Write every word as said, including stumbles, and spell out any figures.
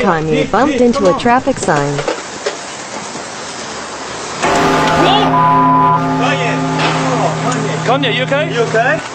Kanye bumped into a traffic sign. Kanye! Oh, Kanye! Kanye, you okay? You okay?